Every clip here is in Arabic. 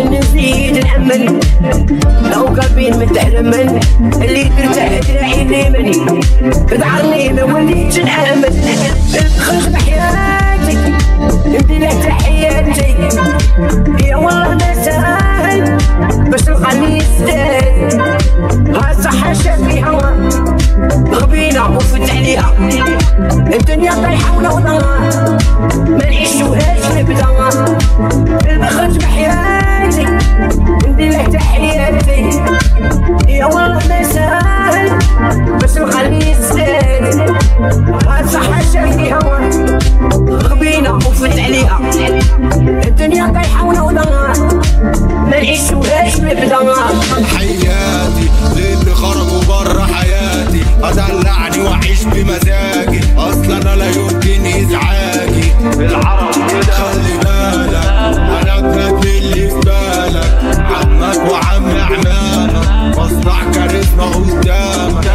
نزيد نأمن لو قلبي متحرمن اللي ترتاح دراعي اليمني تدعرني ما وليتش نآمن خرج بحياتي نبدي لك تحياتي يا والله ما سهل باش تلقاني يستاهل ها صح شافي هوا غبينا وفت عليها الدنيا طايحة ونوضها ما نعيشوهاش نبدا البخرج بحياتي ندير لك تحياتي يا والله ما سهل باش نخلي يستاهل ها صح شافي هوا غبينا وفت عليها الدنيا طايحة ونوضها ما نعيشوهاش نبدا حياتي للي خرجوا برا حياتي ادلعني واعيش بمزاجي اصلا انا لا يمكن ازعاجي بالعرب كده خلي بالك انا اجمد من اللي في بالك عمك وعم عمامك مصنع كاريزما قدامك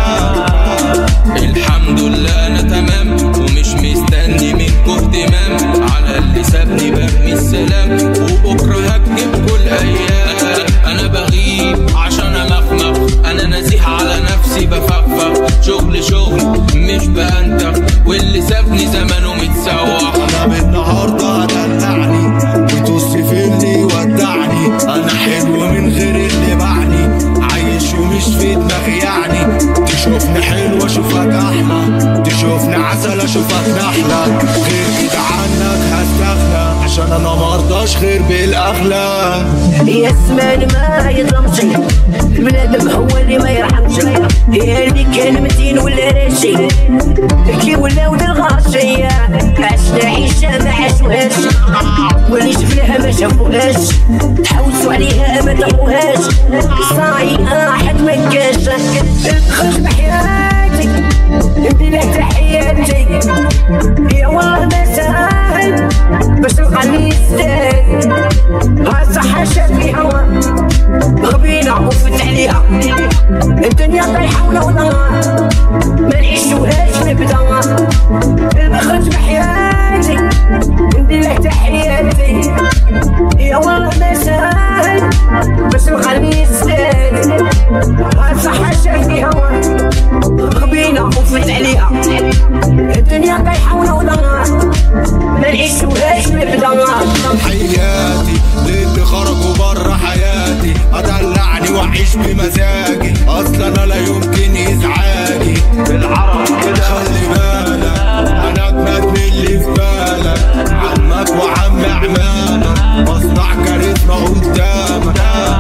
الحمد لله انا تمام ومش مستني منكم اهتمام على اللي سابني برمي السلام وبكره هكتب كل ايام انا بغيب عشان امخمخ انا نزيح على نفسي بفخفخ شغل مش بأنتخ واللي سابني زمانه متسوح انا بالنهارده هدلعني وتوصي في اللي ودعني انا حلو من غير اللي باعني عايش ومش في دماغي يعني تشوفني حلو اشوفك احلى تشوفني عسل اشوفك نحله غير كده عنك هستغنى عشان انا مرضاش غير بالاغلى يا زمان ما يظلمش البنادم هو اللي ما يرحمش يا اللي كان متين ولا راشي كي ولاو الغاشية عشنا عيشة ما عاشوهاش واللي شفناها ما شافوهاش تحوسوا عليها ما لقوهاش صاي حد ما كاش خرج بحياتي ندير لك تحياتي يا والله ما سهل باش تلقاني يستاهل ها صح شافي هوا غبينا وفت عليها الدنيا طايحة ونوضها ما نعيشوهاش نبدا البخرج بحياتي ندير لك تحياتي يا والله ما سهل باش نخلي يستاهل ها صح شافي هوا غبينا وفت عليها الدنيا طايحة ونوضها ما نعيشوهاش نبدا حياتي للي خرجوا برا حياتي ادلعني واعيش بمزاجي اصلا انا لا يمكن ازعاجي بالعرب كده خلي بالك انا اجمد من اللي في بالك عمك وعم عمامك مصنع كاريزما قدامك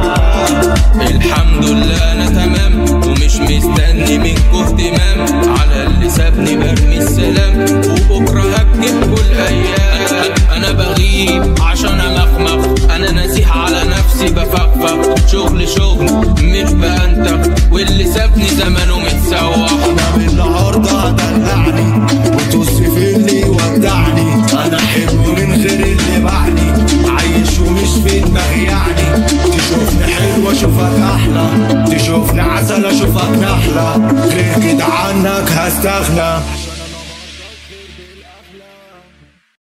الحمد لله انا تمام ومش مستني منكم اهتمام على اللي سابني برمي السلام وبكره هكتب كل ايام انا بغيب عشان امخمخ انا نزيح على نفسي بفخفخ شغل مش بأنتخ واللي سابني زمانه متسوح انا بالنهارده هدلعني وتوصي في اللي ودعني انا حلو من غير اللي باعني عايش ومش في دماغي يعني تشوفني حلو اشوفك احلى تشوفني عسل اشوفك نحله غير كده عنك هستغنى